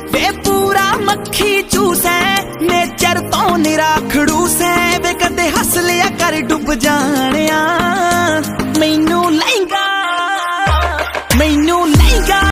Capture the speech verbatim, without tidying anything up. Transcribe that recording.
वे पूरा मक्खी चूस है नेचर तो निरा खड़ूस है वे कदे हस लिया कर डुब जाना